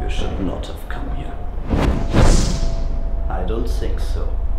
You should not have come here. I don't think so.